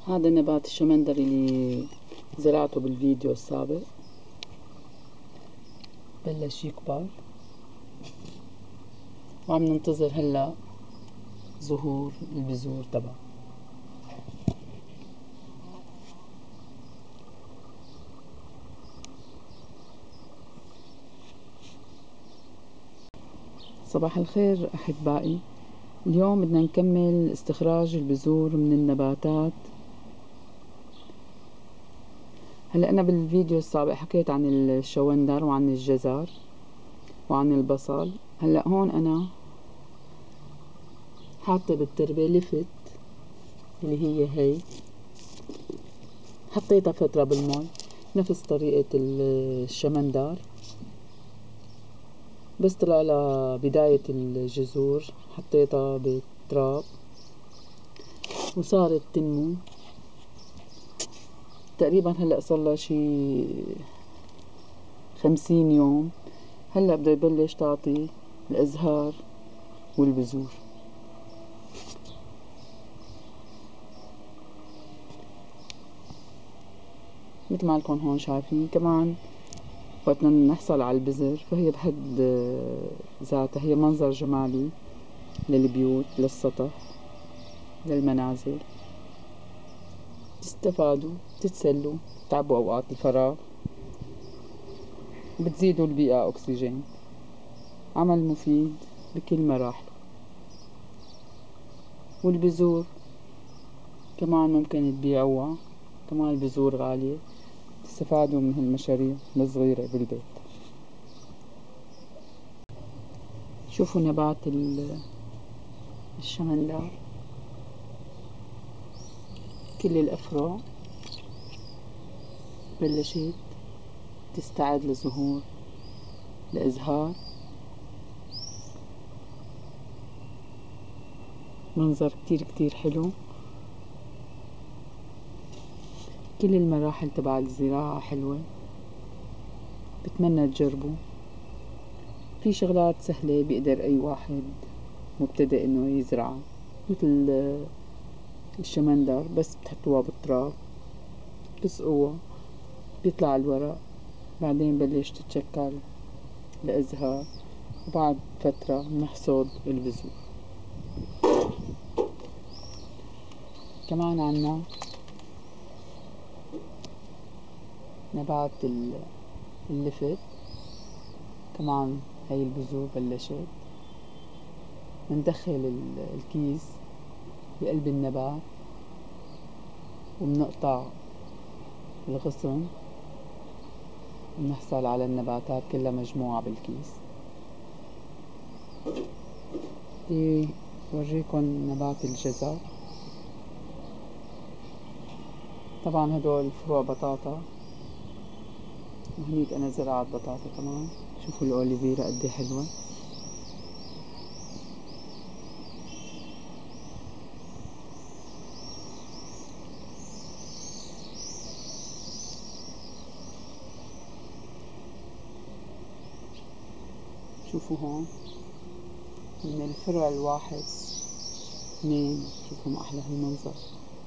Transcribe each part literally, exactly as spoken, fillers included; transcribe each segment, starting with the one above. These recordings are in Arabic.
هذا نبات الشمندر اللي زرعته بالفيديو السابق، بلش يكبر وعم ننتظر هلا ظهور البذور تبعه. صباح الخير أحبائي، اليوم بدنا نكمل استخراج البذور من النباتات. هلا أنا بالفيديو السابق حكيت عن الشوندر وعن الجزر وعن البصل. هلا هون أنا حاطة بالتربة لفت اللي هي هي، حطيتها فترة بالمي نفس طريقة الشمندر، بس طلع لها بداية الجذور حطيتها بالتراب وصارت تنمو. تقريبا هلأ صار شي خمسين يوم. هلأ بدها يبلش تعطي الأزهار والبذور. مثل ما لكم هون شايفين. كمان وقتنا نحصل على البذر فهي بحد ذاتها هي منظر جمالي للبيوت، للسطح، للمنازل. تستفادوا، تتسلوا، تعبوا أوقات الفراغ، بتزيدوا البيئة أكسجين. عمل مفيد بكل مراحله. والبذور كمان ممكن تبيعوها، كمان البذور غالية، تستفادوا من هالمشاريع الصغيرة بالبيت. شوفوا نبات الشمندر، كل الأفرع بلشت تستعد لظهور الأزهار. منظر كتير كتير حلو. كل المراحل تبع الزراعة حلوة، بتمنى تجربوا. في شغلات سهلة بيقدر أي واحد مبتدئ إنه يزرعها، مثل الشمندر، بس بتحطوها بالتراب، بتسقوها، بيطلع الورق، بعدين بلش تتشكل الأزهار، وبعد فترة بنحصد البذور. كمان عنا نبات اللفت، كمان هاي البذور بلشت. بندخل الكيس بقلب النبات وبنقطع الغصن، بنحصل على النباتات كلها مجموعة بالكيس. بدي وريكم نبات الجزر. طبعا هدول فروع بطاطا، وهنيك انا زرعت بطاطا كمان. شوفوا الاوليفيرا قد حلوة. شوفوا هون من الفرع الواحد اثنين، شوفوا ما احلى هالمنظر.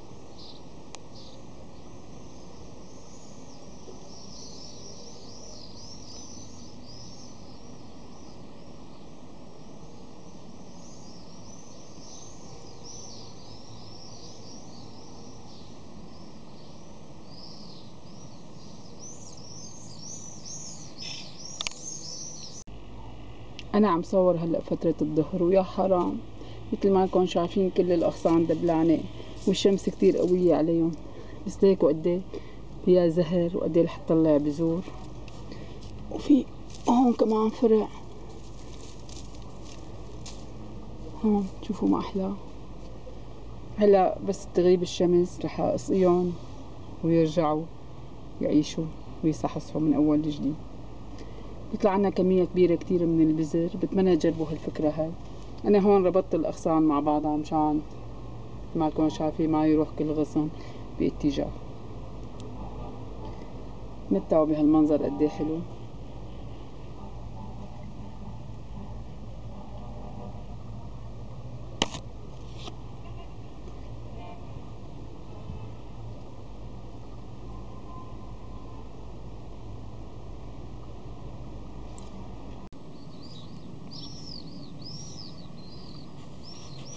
انا عم صور هلا فترة الظهر، ويا حرام مثل ما انكم شايفين كل الاغصان دبلانة والشمس كتير قوية عليهم، بس ليكوا قد فيها زهر وقد رح تطلع بذور. وفي هون كمان فرع، هون شوفوا ما احلى. هلا بس تغيب الشمس رح اسقيهم ويرجعوا يعيشوا ويصحصحوا من اول جديد. بيطلع عنا كمية كبيرة كتير من البذر. بتمنى تجربوا هالفكرة هاي. انا هون ربطت الاغصان مع بعضها مشان ما تكونوا شايفين ما يروح كل غصن باتجاه. تمتعوا بهالمنظر قد حلو.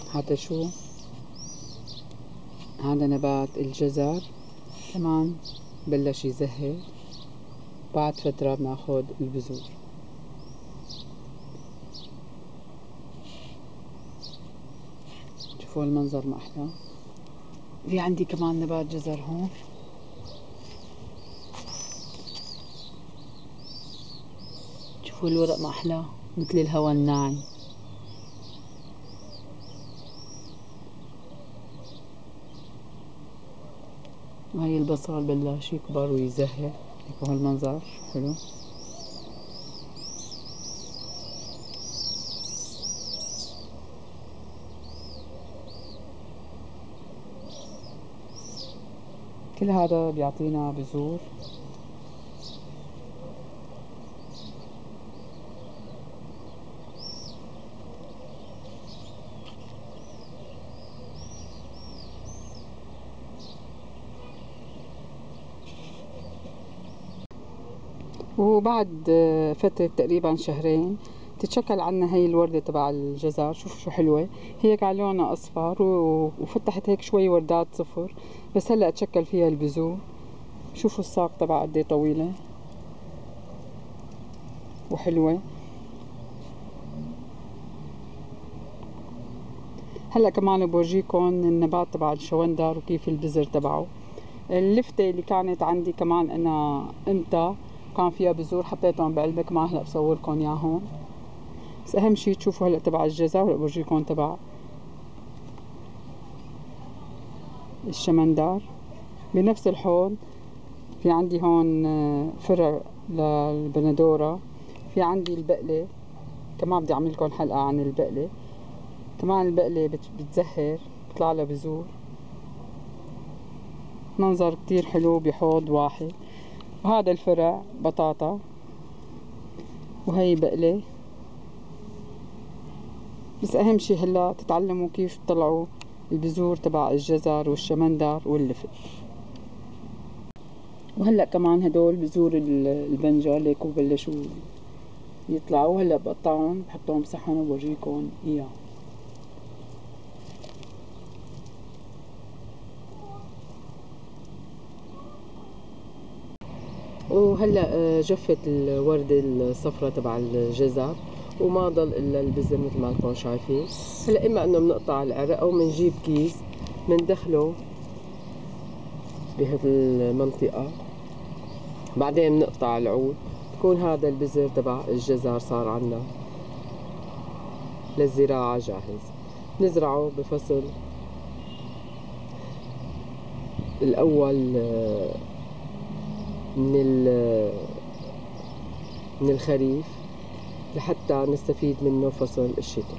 هذا شو؟ هذا نبات الجزر كمان بلش يزهر. بعد فترة بناخد البذور. شوفوا المنظر ما أحلى. في عندي كمان نبات جزر هون. شوفوا الورق ما أحلى مثل الهواء الناعم. وهي البصل بلش يكبر ويزهر. هيك هو المنظر حلو. كل هذا بيعطينا بذور. وبعد فترة تقريبا شهرين تتشكل عنا هي الوردة تبع الجزر. شوف شو حلوة هيك، على لونها أصفر وفتحت هيك شوي وردات صفر، بس هلأ تشكل فيها البذور. شوفوا الساق تبعها قد ايه طويلة وحلوة. هلأ كمان بورجيكم النبات تبع الشوندر وكيف البذر تبعه. اللفتة اللي كانت عندي كمان أنا امتى كان فيها بذور حطيتهم بعلبة، كمان هلأ بصوركم ياهون. بس أهم شي تشوفوا هلأ تبع الجزر، وهلأ بورجيكم تبع الشمندر بنفس الحوض. في عندي هون فرع للبندورة. في عندي البقلة كمان، بدي أعمل لكم حلقة عن البقلة. كمان البقلة بتزهر بيطلع لها بذور. منظر كتير حلو بحوض واحد. وهذا الفرع بطاطا، وهي بقلة. بس أهم شي هلا تتعلموا كيف تطلعوا البذور تبع الجزر والشمندر واللفت. وهلا كمان هدول بذور البنجر ليكو بلشوا يطلعوا. هلا بقطعهم بحطهم بصحن وبورجيكم اياه. وهلا جفت الوردة الصفرة تبع الجزر وما ضل الا البذر مثل ما انتم شايفين. هلا اما انه بنقطع العرق او بنجيب كيس بندخله بهذه المنطقة، بعدين بنقطع العود. بكون هذا البذر تبع الجزر صار عنا للزراعة جاهز. نزرعه بفصل الأول من من الخريف لحتى نستفيد منه فصل الشتاء.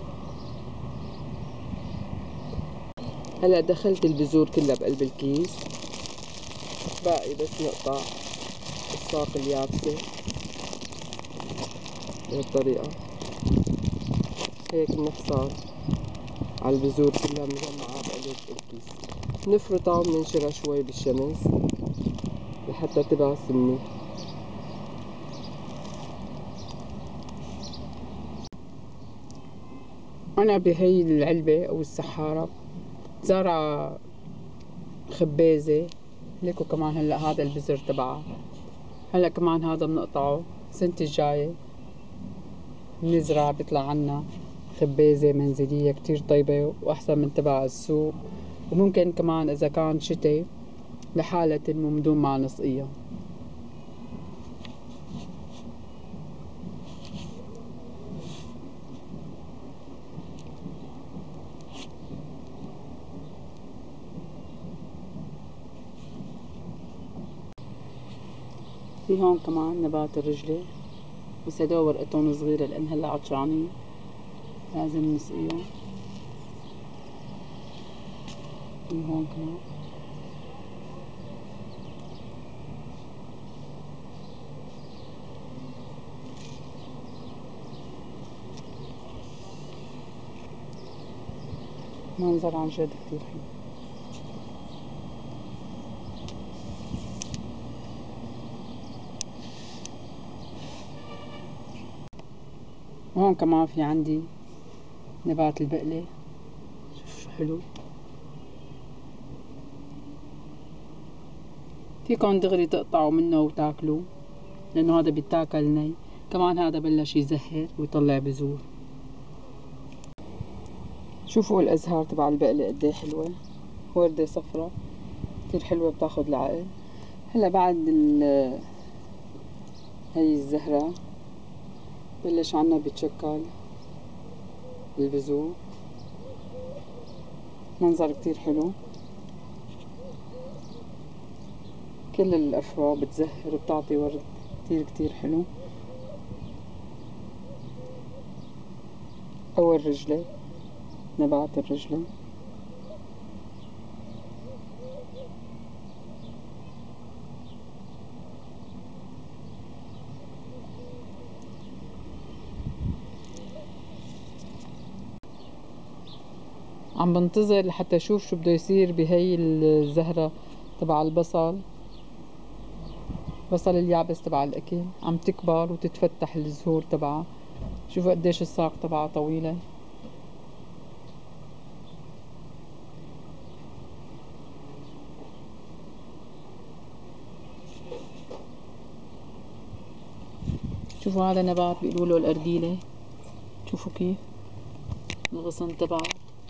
هلا دخلت البذور كلها بقلب الكيس، باقي بس نقطع الساق اليابسة بهالطريقة. هيك بنحصل على البذور كلها مجمعة بقلب الكيس. نفرطها وبننشرها شوي بالشمس لحتى تبقى سمنة. أنا بهي العلبة أو السحارة زارعة خبازة ليكو كمان. هلا هذا البذر تبعها. هلا كمان هذا بنقطعه. السنة الجاية بنزرع بيطلع عنا خبازة منزلية كتير طيبة وأحسن من تبع السوق. وممكن كمان إذا كان شتي لحالة تنمو بدون ما نسقيها. في هون كمان نبات الرجلة، بس هدول ورقتهم صغيرة لأن هلا عطشانين لازم نسقيهم. في هون كمان منظر عن جد كتير حلو. وهون كمان في عندي نبات البقلة. شو حلو. فيكن دغري تقطعوا منه وتاكلوا لانه هذا بيتاكل ني. كمان هذا بلش يزهر ويطلع بذور. شوفوا الازهار تبع البقلة قديه حلوة، وردة صفرة كتير حلوة بتاخد العقل. هلا بعد ال هاي الزهرة بلش عنا بيتشكل البذور، منظر كتير حلو. كل الأفرع بتزهر وبتعطي ورد كتير كتير حلو. أول رجلة نبات الرجلة، عم بنتظر لحتى اشوف شو بده يصير بهي الزهرة تبع البصل، بصل اليابس تبع الاكل. عم تكبر وتتفتح الزهور تبعها. شوفوا قديش الساق تبعها طويلة. شوفوا هذا نبات بيقولوا له الأرديلة. شوفوا كيف الغصن تبعه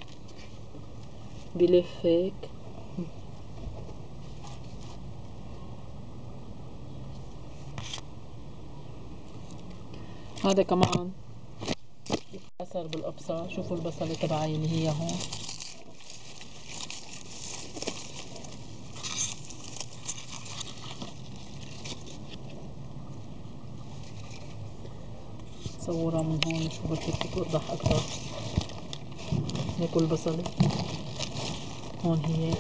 بلف هيك. هذا كمان أثر بالأبصر. شوفوا البصلة تبعي اللي هي هون. صورها من هون شوفوا كيف بتوضح أكثر. هيك البصلة هون هي.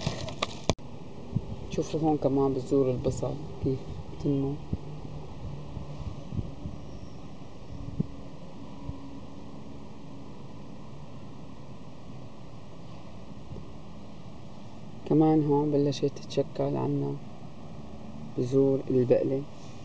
شوفوا هون كمان بذور البصل كيف بتنمو. كمان هون بلشت تتشكل عنا بذور البقلة.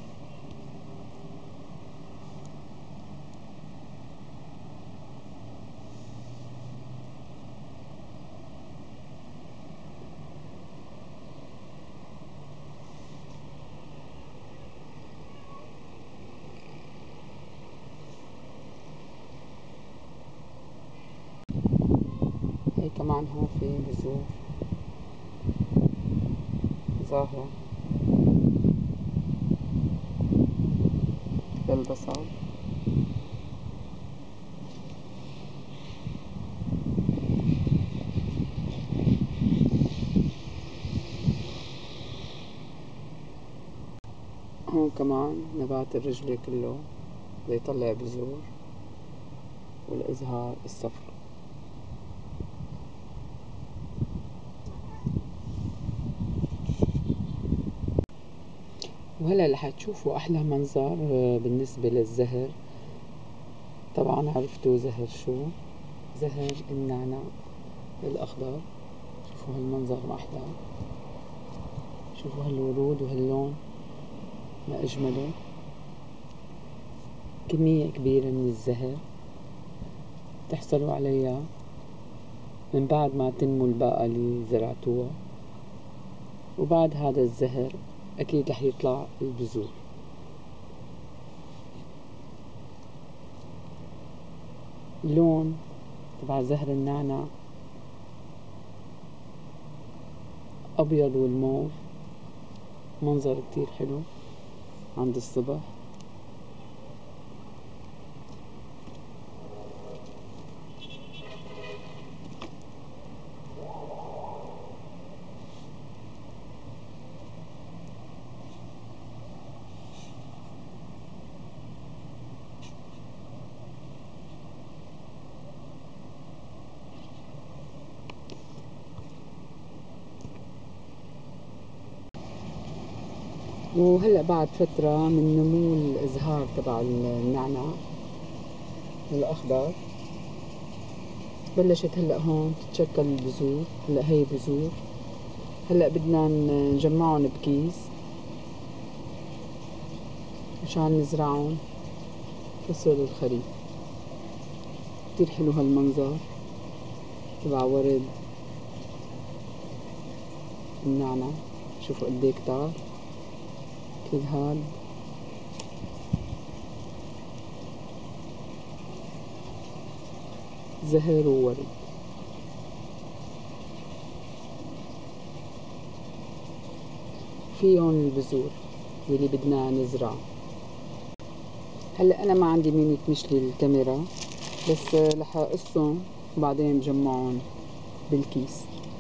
هي كمان هون في بذور ظاهرة للبصل. هون كمان نبات الرجلة كله بيطلع بذور والازهار الصفر. وهلا رح تشوفوا احلى منظر بالنسبة للزهر. طبعا عرفتوا زهر شو؟ زهر النعناع الاخضر. شوفوا هالمنظر ما احلى. شوفوا هالورود وهاللون ما اجمله. كمية كبيرة من الزهر تحصلوا عليها من بعد ما تنمو الباقة اللي زرعتوها. وبعد هذا الزهر اكيد رح يطلع البذور. اللون تبع زهر النعناع ابيض والموف. منظر كتير حلو عند الصبح. وهلأ بعد فترة من نمو الازهار تبع النعناع الأخضر بلشت هلأ هون تتشكل البذور. هلأ هي بذور. هلأ بدنا نجمعهم بكيس مشان نزرعهم فصل الخريف. كتير حلو هالمنظر. تبع ورد النعناع. شوفوا قد ايه كتار كل هاد. زهر وورد. في هون البذور يلي بدنا نزرعه. هلا انا ما عندي مين يكمش لي الكاميرا، بس رح اقصهم وبعدين بجمعهم بالكيس.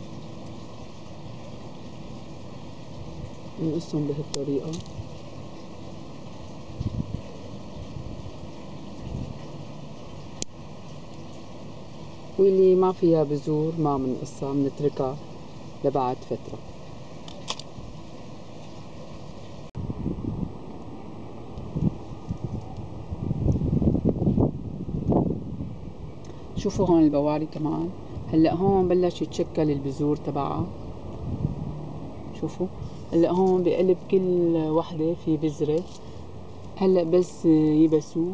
نقصهم بهالطريقة. واللي ما فيها بذور ما بنقصها، بنتركها لبعد فترة. شوفوا هون البواري كمان. هلا هون بلش يتشكل البذور تبعها. شوفوا هلا هون بقلب كل وحدة في بذرة. هلا بس يبسوا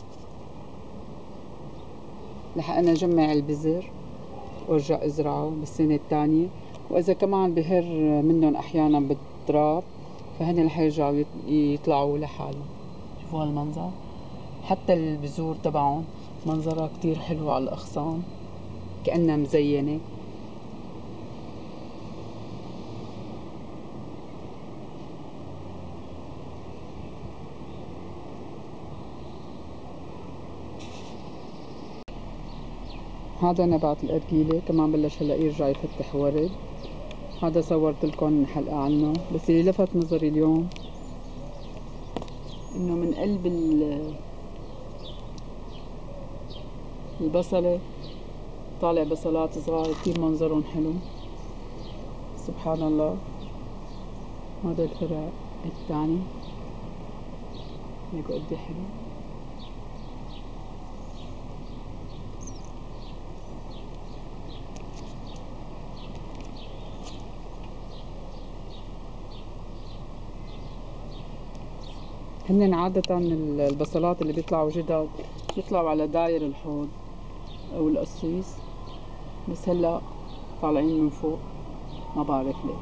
رح انا اجمع البذر وارجع ازرعه بالسنة الثانية. واذا كمان بهر منهم احيانا بالتراب فهن رح يرجعوا يطلعوا لحالهم. شوفوا هالمنظر، حتى البذور تبعهم منظرها كتير حلو على الاغصان كأنها مزينة. هذا نبات الأرجيلة كمان بلش هلا يرجع يفتح ورد. هذا صورت لكم حلقة عنه، بس اللي لفت نظري اليوم انه من قلب البصلة طالع بصلات صغار كتير منظرهم حلو. سبحان الله. هذا الفرع الثاني هيك قد حلو. هن عادة البصلات اللي بيطلعوا جداد بيطلعوا على داير الحوض او القصيص، بس هلا طالعين من فوق ما بعرف ليه.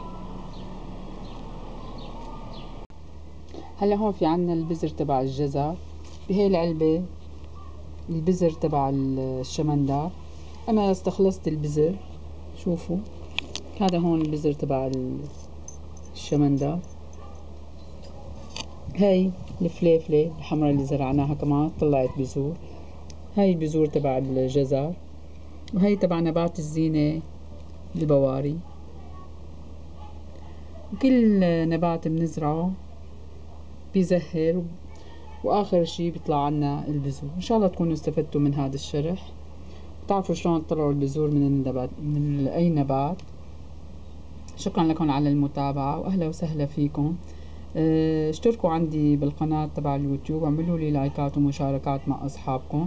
هلا هون في عنا البذر تبع الجزر بهي العلبة. البذر تبع الشمندار انا استخلصت البذر. شوفوا هذا هون البذر تبع الشمندار. هاي الفليفلة الحمراء اللي زرعناها كمان طلعت بذور. هاي البذور تبع الجزر. وهي تبع نبات الزينة البواري. وكل نبات بنزرعه بيزهر واخر شي بيطلع عنا البذور. ان شاء الله تكونوا استفدتوا من هذا الشرح، تعرفوا شلون تطلعوا البذور من النبات من اي نبات. شكرا لكم على المتابعة واهلا وسهلا فيكم. اشتركوا عندي بالقناة تبع اليوتيوب واعملوا لي لايكات ومشاركات مع اصحابكم.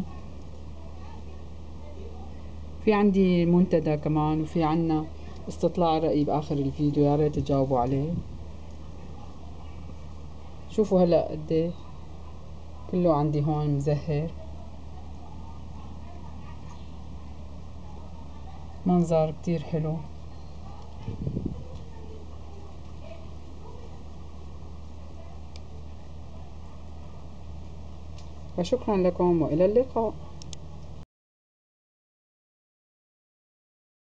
في عندي منتدى كمان، وفي عنا استطلاع رأي باخر الفيديو، يا ريت تجاوبوا عليه. شوفوا هلا قد كله عندي هون مزهر. منظر كتير حلو. وشكرا لكم والى اللقاء.